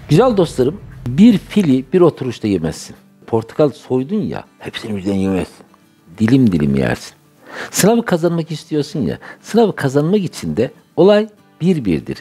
Güzel dostlarım, bir fili bir oturuşta yemezsin. Portakal soydun ya, hepsini birden yemezsin. Dilim dilim yersin. Sınavı kazanmak istiyorsun ya, sınavı kazanmak için de olay bir birdir.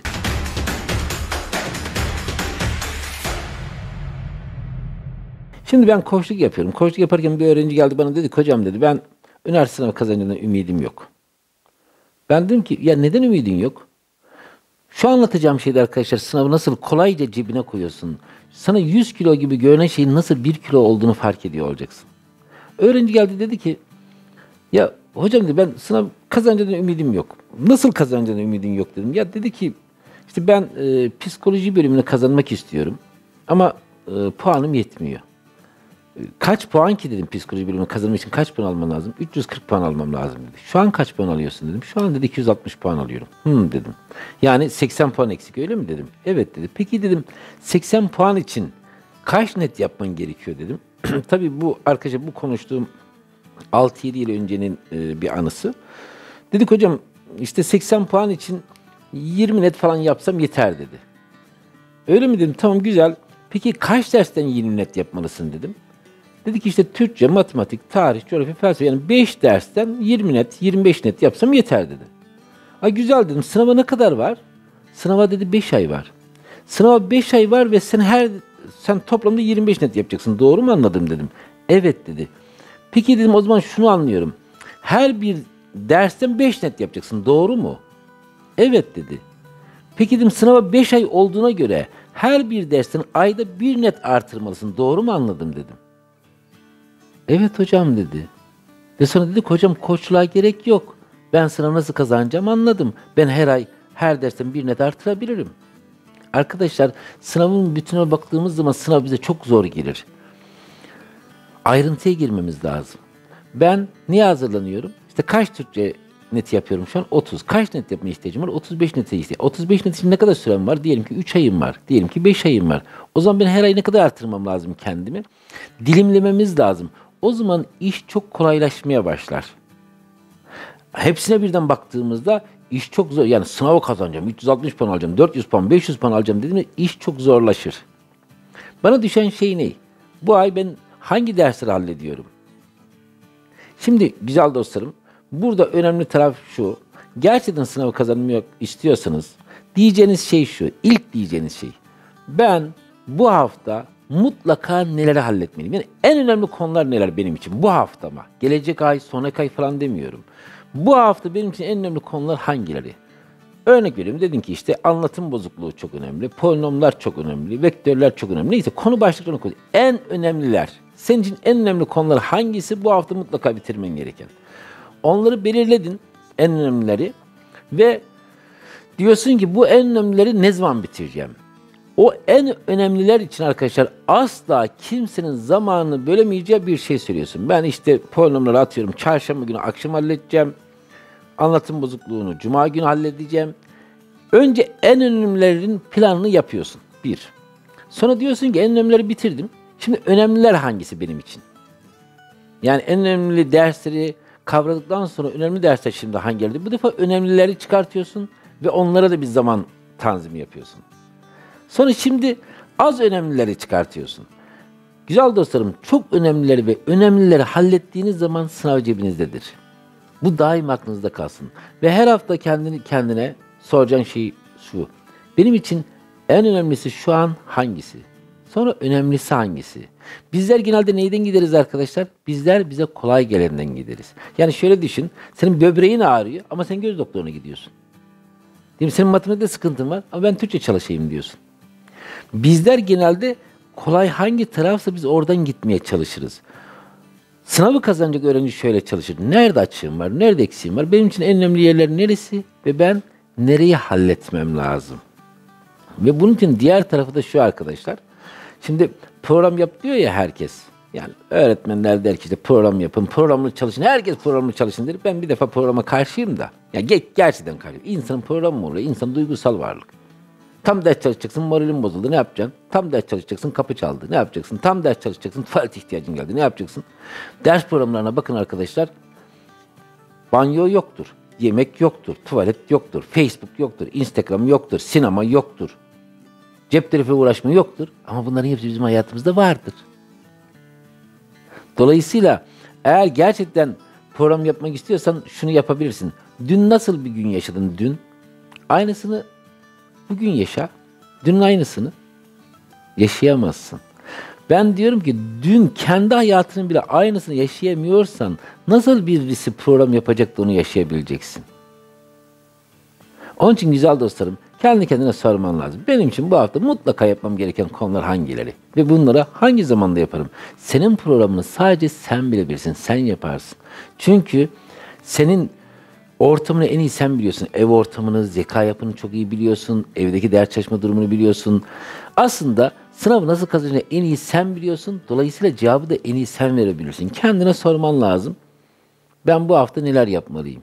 Şimdi ben koçluk yapıyorum. Koçluk yaparken bir öğrenci geldi bana dedi ki, hocam dedi, ben üniversite sınavı kazanacağından ümidim yok. Ben dedim ki, ya neden ümidin yok? Şu anlatacağım şeyde arkadaşlar, sınavı nasıl kolayca cebine koyuyorsun. Sana 100 kilo gibi görünen şeyin nasıl 1 kilo olduğunu fark ediyor olacaksın. Öğrenci geldi dedi ki, ya hocam dedi, ben sınav kazanacağından ümidim yok. Nasıl kazanacağından ümidin yok dedim. Ya dedi ki, işte ben psikoloji bölümünü kazanmak istiyorum ama puanım yetmiyor. Kaç puan ki dedim, psikoloji bölümünü kazanmak için kaç puan almam lazım? 340 puan almam lazım dedi. Şu an kaç puan alıyorsun dedim. Şu an dedi 260 puan alıyorum. Dedim. Yani 80 puan eksik öyle mi dedim. Evet dedi. Peki dedim, 80 puan için kaç net yapman gerekiyor dedim. Tabii bu arkadaşlar, bu konuştuğum 6-7 yıl öncenin bir anısı. Dedik hocam, işte 80 puan için 20 net falan yapsam yeter dedi. Öyle mi dedim, tamam güzel. Peki kaç dersten 20 net yapmalısın dedim. Dedi ki işte Türkçe, matematik, tarih, coğrafya, felsefe, yani 5 dersten 20 net, 25 net yapsam yeter dedi. Ay güzel dedim, sınava ne kadar var? Sınava dedi 5 ay var. Sınava 5 ay var ve sen toplamda 25 net yapacaksın. Doğru mu anladım dedim. Evet dedi. Peki dedim, o zaman şunu anlıyorum. Her bir dersten 5 net yapacaksın. Doğru mu? Evet dedi. Peki dedim, sınava 5 ay olduğuna göre her bir dersten ayda 1 net artırmalısın. Doğru mu anladım dedim. Evet hocam dedi. Ve sonra dedik, hocam koçluğa gerek yok. Ben sınav nasıl kazanacağım anladım. Ben her ay her dersten 1 net artırabilirim. Arkadaşlar, sınavın bütününe baktığımız zaman sınav bize çok zor gelir. Ayrıntıya girmemiz lazım. Ben niye hazırlanıyorum? İşte kaç Türkçe net yapıyorum şu an? 30. Kaç net yapmaya ihtiyacım var? 35 nete ihtiyacım. 35 net için ne kadar sürem var? Diyelim ki 3 ayım var. Diyelim ki 5 ayım var. O zaman ben her ay ne kadar artırmam lazım kendimi? Dilimlememiz lazım. O zaman iş çok kolaylaşmaya başlar. Hepsine birden baktığımızda iş çok zor. Yani sınavı kazanacağım, 360 puan alacağım, 400 puan, 500 puan alacağım dediğimde iş çok zorlaşır. Bana düşen şey ne? Bu ay ben hangi dersleri hallediyorum? Şimdi güzel dostlarım, burada önemli taraf şu. Gerçekten sınavı kazanmak istiyorsanız diyeceğiniz şey şu. İlk diyeceğiniz şey. Ben bu hafta mutlaka neleri halletmeliyim? Yani en önemli konular neler benim için? Bu hafta mı? Gelecek ay, sonraki ay falan demiyorum. Bu hafta benim için en önemli konular hangileri? Örnek veriyorum, dedim ki işte anlatım bozukluğu çok önemli, polinomlar çok önemli, vektörler çok önemli. Neyse, konu başlıklarını koy. En önemliler. Senin için en önemli konular hangisi, bu hafta mutlaka bitirmen gereken? Onları belirledin, en önemlileri, ve diyorsun ki bu en önemlileri ne zaman bitireceğim? O en önemliler için arkadaşlar asla kimsenin zamanını bölemeyeceği bir şey söylüyorsun. Ben işte polinomları atıyorum, çarşamba günü akşam halledeceğim. Anlatım bozukluğunu cuma günü halledeceğim. Önce en önemlilerin planını yapıyorsun. Bir. Sonra diyorsun ki en önemlileri bitirdim. Şimdi önemliler hangisi benim için? Yani en önemli dersleri kavradıktan sonra önemli dersler şimdi hangileri? Bu defa önemlileri çıkartıyorsun ve onlara da bir zaman tanzimi yapıyorsun. Sonra şimdi az önemlileri çıkartıyorsun. Güzel dostlarım, çok önemlileri ve önemlileri hallettiğiniz zaman sınav cebinizdedir. Bu daim aklınızda kalsın. Ve her hafta kendine soracağın şey şu. Benim için en önemlisi şu an hangisi? Sonra önemlisi hangisi? Bizler genelde neyden gideriz arkadaşlar? Bizler bize kolay gelenden gideriz. Yani şöyle düşün. Senin böbreğin ağrıyor ama sen göz doktoruna gidiyorsun. Değil mi? Senin matematikte sıkıntın var ama ben Türkçe çalışayım diyorsun. Bizler genelde kolay hangi tarafsa biz oradan gitmeye çalışırız. Sınavı kazanacak öğrenci şöyle çalışır. Nerede açığım var, nerede eksiğim var? Benim için en önemli yerler neresi ve ben nereyi halletmem lazım? Ve bunun için diğer tarafı da şu arkadaşlar. Şimdi program yap diyor ya herkes. Yani öğretmenler der ki işte program yapın, programlı çalışın. Herkes programlı çalışın der. Ben bir defa programa karşıyım da. Ya gerçekten karşıyım. İnsanın programı mı oluyor? İnsan duygusal varlık. Tam ders çalışacaksın, moralin bozuldu, ne yapacaksın? Tam ders çalışacaksın, kapı çaldı, ne yapacaksın? Tam ders çalışacaksın, tuvalet ihtiyacın geldi, ne yapacaksın? Ders programlarına bakın arkadaşlar, banyo yoktur, yemek yoktur, tuvalet yoktur, Facebook yoktur, Instagram yoktur, sinema yoktur. Cep telefonu uğraşma yoktur. Ama bunların hepsi bizim hayatımızda vardır. Dolayısıyla eğer gerçekten program yapmak istiyorsan şunu yapabilirsin. Dün nasıl bir gün yaşadın dün? Aynısını bugün yaşa. Dünün aynısını yaşayamazsın. Ben diyorum ki dün kendi hayatının bile aynısını yaşayamıyorsan nasıl birisi program yapacak da onu yaşayabileceksin? Onun için güzel dostlarım, kendi kendine sorman lazım. Benim için bu hafta mutlaka yapmam gereken konular hangileri? Ve bunları hangi zamanda yaparım? Senin programını sadece sen bilebilirsin, sen yaparsın. Çünkü senin ortamını en iyi sen biliyorsun. Ev ortamını, zeka yapını çok iyi biliyorsun. Evdeki ders çalışma durumunu biliyorsun. Aslında sınavı nasıl kazanacağını en iyi sen biliyorsun. Dolayısıyla cevabı da en iyi sen verebilirsin. Kendine sorman lazım. Ben bu hafta neler yapmalıyım?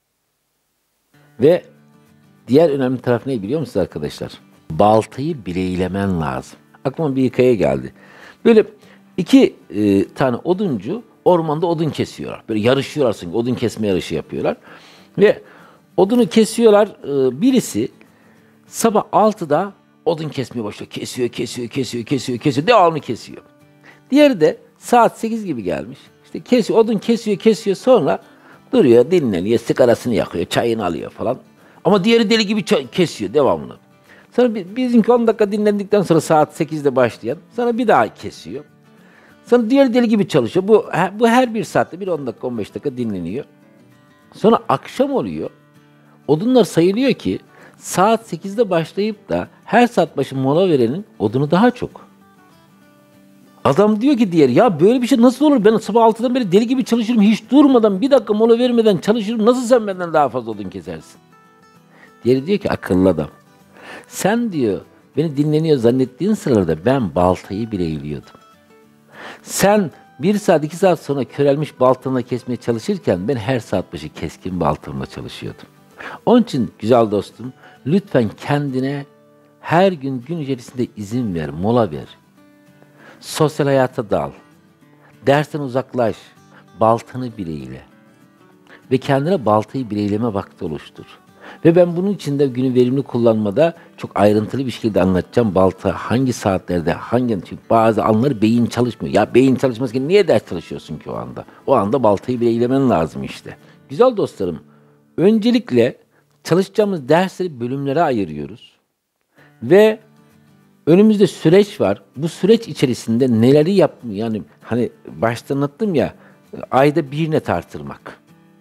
Ve diğer önemli taraf ne biliyor musunuz arkadaşlar? Baltayı bileylemen lazım. Aklıma bir hikaye geldi. Böyle iki tane oduncu ormanda odun kesiyorlar. Böyle yarışıyorlar sanki. Odun kesme yarışı yapıyorlar. Ve odunu kesiyorlar. Birisi sabah 6'da odun kesmeye başlıyor. Kesiyor. Devamlı kesiyor. Diğeri de saat 8 gibi gelmiş. İşte kesiyor, odun kesiyor. Sonra duruyor, dinleniyor, sigarasını yakıyor, çayını alıyor falan. Ama diğeri deli gibi kesiyor devamlı. Sonra bizimki 10 dakika dinlendikten sonra saat 8'de başlayan, sonra bir daha kesiyor. Sonra diğeri deli gibi çalışıyor. Bu her bir saatte bir 10 dakika 15 dakika dinleniyor. Sonra akşam oluyor. Odunlar sayılıyor ki saat 8'de başlayıp da her saat başı mola verenin odunu daha çok. Adam diyor ki diğeri, ya böyle bir şey nasıl olur? Ben sabah 6'dan beri deli gibi çalışıyorum. Hiç durmadan bir dakika mola vermeden çalışıyorum. Nasıl sen benden daha fazla odun kesersin? Diğeri diyor ki akıllı adam. Sen diyor beni dinleniyor zannettiğin sıralarda ben baltayı bile eğiliyordum. Sen 1 saat 2 saat sonra körelmiş baltamla kesmeye çalışırken ben her saat başı keskin baltamla çalışıyordum. Onun için güzel dostum lütfen kendine her gün içerisinde izin ver, mola ver. Sosyal hayata dal. Dersten uzaklaş. Baltanı bileyle. Ve kendine baltayı bileyleme vakti oluştur. Ve ben bunun için de günü verimli kullanmada çok ayrıntılı bir şekilde anlatacağım. Balta hangi saatlerde, çünkü bazı anları beyin çalışmıyor. Ya beyin çalışmazken niye ders çalışıyorsun ki o anda? O anda baltayı bileylemen lazım işte. Güzel dostlarım, öncelikle çalışacağımız dersleri bölümlere ayırıyoruz. Ve önümüzde süreç var. Bu süreç içerisinde neleri yani hani başta anlattım ya, ayda 1 net artırmak.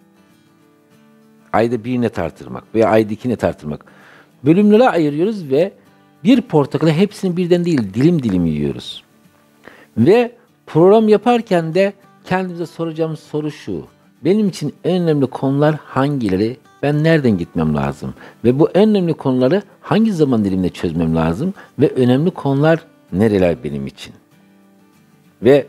Ayda 1 net artırmak veya ayda 2 net artırmak. Bölümlere ayırıyoruz ve bir portakalı hepsini birden değil dilim dilim yiyoruz. Ve program yaparken de kendimize soracağımız soru şu. Benim için en önemli konular hangileri? Ben nereden gitmem lazım? Ve bu en önemli konuları hangi zaman diliminde çözmem lazım? Ve önemli konular nereler benim için? Ve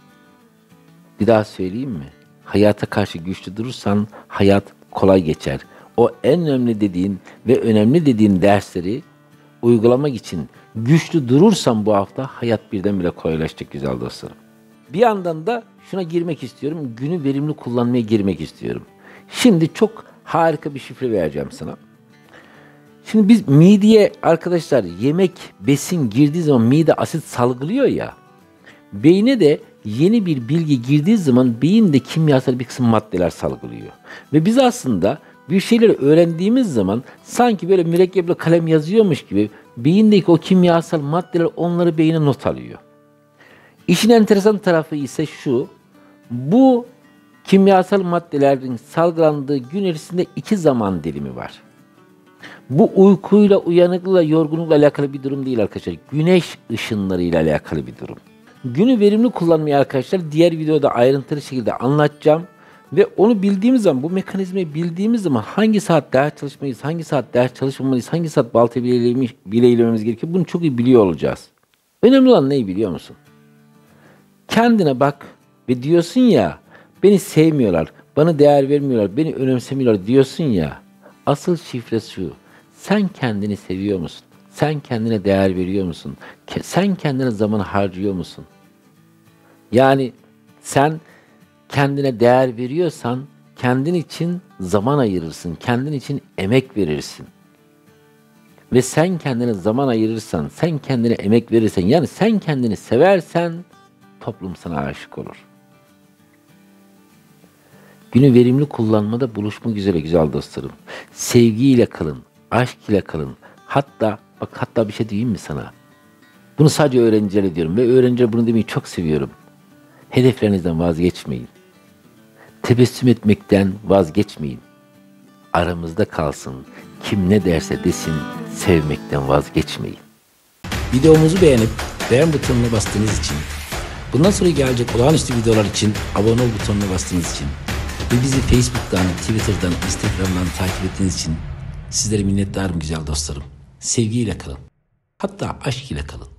bir daha söyleyeyim mi? Hayata karşı güçlü durursan hayat kolay geçer. O en önemli dediğin ve önemli dediğin dersleri uygulamak için güçlü durursan bu hafta hayat birdenbire kolaylaşacak güzel dostlarım. Bir yandan da şuna girmek istiyorum. Günü verimli kullanmaya girmek istiyorum. Şimdi çok harika bir şifre vereceğim sana. Şimdi biz mideye arkadaşlar yemek, besin girdiği zaman mide asit salgılıyor ya. Beyne de yeni bir bilgi girdiği zaman beyin de kimyasal bir kısım maddeler salgılıyor. Ve biz aslında bir şeyleri öğrendiğimiz zaman sanki böyle mürekkeple kalem yazıyormuş gibi beyindeki o kimyasal maddeler onları beyine not alıyor. İşin enteresan tarafı ise şu, bu kimyasal maddelerin salgılandığı gün içerisinde 2 zaman dilimi var. Bu uykuyla, uyanıklıkla, yorgunlukla alakalı bir durum değil arkadaşlar. Güneş ışınlarıyla alakalı bir durum. Günü verimli kullanmayı arkadaşlar diğer videoda ayrıntılı şekilde anlatacağım. Ve onu bildiğimiz zaman, bu mekanizmayı bildiğimiz zaman hangi saat ders çalışmalıyız, hangi saat ders çalışmamalıyız, hangi saat baltayı bileylememiz gerekiyor bunu çok iyi biliyor olacağız. Önemli olan ne biliyor musun? Kendine bak ve diyorsun ya, beni sevmiyorlar, bana değer vermiyorlar, beni önemsemiyorlar diyorsun ya, asıl şifre şu, sen kendini seviyor musun? Sen kendine değer veriyor musun? Sen kendine zaman harcıyor musun? Yani sen kendine değer veriyorsan kendin için zaman ayırırsın, kendin için emek verirsin. ve sen kendine zaman ayırırsan, sen kendine emek verirsen, yani sen kendini seversen toplum sana aşık olur. Günü verimli kullanmada buluşmak üzere güzel dostlarım. Sevgiyle kalın, aşk ile kalın. Hatta bir şey diyeyim mi sana? Bunu sadece öğrencilere diyorum ve öğrencilere bunu demeyi çok seviyorum. Hedeflerinizden vazgeçmeyin. Tebessüm etmekten vazgeçmeyin. Aramızda kalsın. Kim ne derse desin, sevmekten vazgeçmeyin. Videomuzu beğenip beğen butonuna bastığınız için, bundan sonra gelecek olağanüstü videolar için abone ol butonuna bastığınız için ve bizi Facebook'tan, Twitter'dan, Instagram'dan takip ettiğiniz için sizlere minnettarım güzel dostlarım. Sevgiyle kalın. Hatta aşk ile kalın.